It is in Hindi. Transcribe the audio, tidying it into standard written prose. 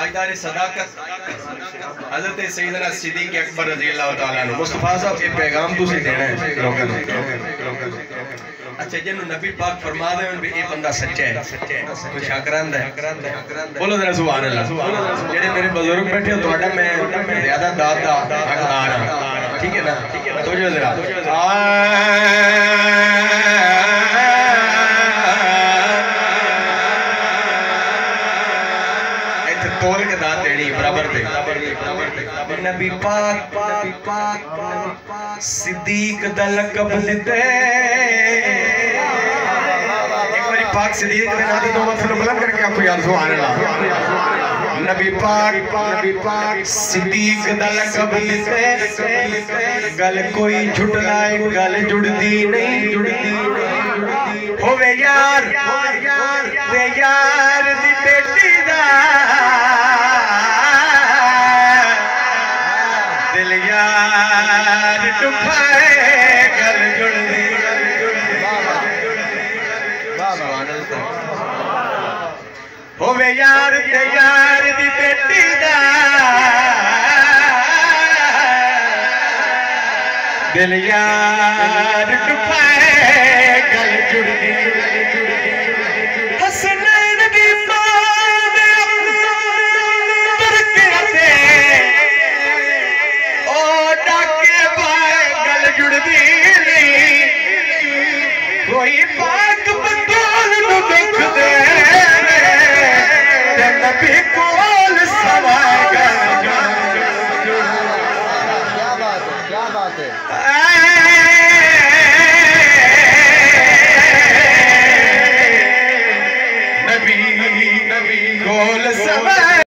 ताजदार सदाकत हज़रत सैयदना सिद्दीक़ अकबर रज़ियल्लाहु तआला अन्हु मुस्तफा साहब ये पैगाम तुसी देना है लोगों को। अच्छा जिन्हों नबी पाक फरमा दे भी ये बंदा सच्चा है कुछ शकरांदा है बोलो जरा सुभान अल्लाह। जेडे मेरे बुजुर्ग बैठे हो तोड़ा मैं ज्यादा दाद दा हकदार हां ठीक है ना तो जो जरा तोल के दात देनी बराबर थे नबी पाक सिद्दीक दा लक़ब दिते एक बारी पाक सिद्दीक ने नाम दो मतलब बुलंद करके आपको याद सुभान अल्लाह। नबी पाक सिद्दीक दा लक़ब दिते गल कोई झुटलाए गल जुड़दी नहीं होवे यार वे यार दी बेटी दा दिल यार टुफाए गल जुड़दी होवे यार ते यार दी बेटी दा दिल यार टुफाए